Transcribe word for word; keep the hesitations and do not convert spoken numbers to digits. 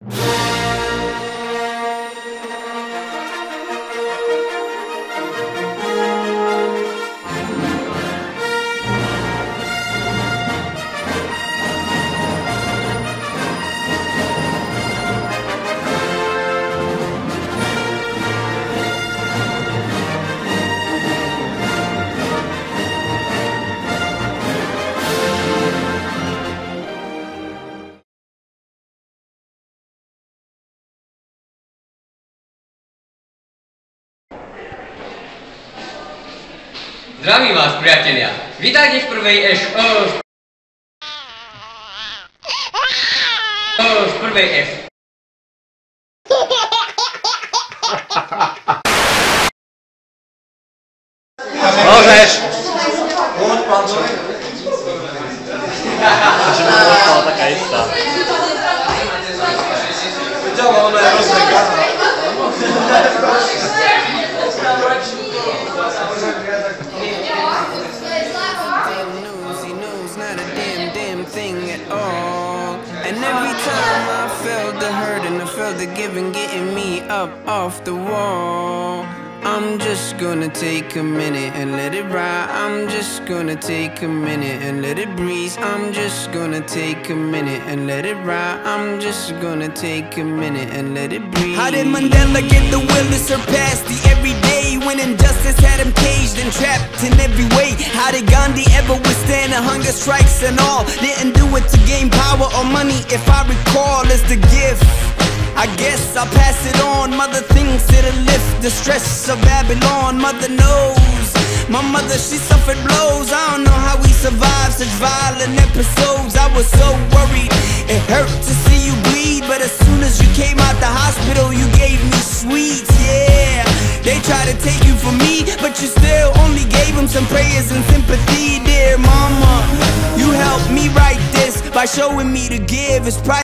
Zdravím vás, priatelia. Vítajte v prvej eš... Oh, oh, v prvej F. Môžeš! Poď, Pančo. Že by to bola taká istá. Videla, ona je rozveganá. And every time I felt the hurt and I felt the giving getting me up off the wall, I'm just gonna take a minute and let it ride. I'm just gonna take a minute and let it breathe. I'm just gonna take a minute and let it ride. I'm just gonna take a minute and let it breathe. How did Mandela get the will to surpass the everyday when injustice had him caged and trapped in every way? How did Gandhi ever withstand the hunger strikes and all? Didn't do it to gain power or money, if I recall, it's the gift. I guess I'll pass it on. Mother thinks it'll lift the stress of Babylon. Mother knows. My mother, she suffered blows. I don't know how we survived such violent episodes. I was so worried, it hurt to see you bleed. But as soon as you came out the hospital, you gave me sweets, yeah. They tried to take you from me, but you still only gave them some prayers and sympathy. Dear mama, you helped me write this by showing me to give. It's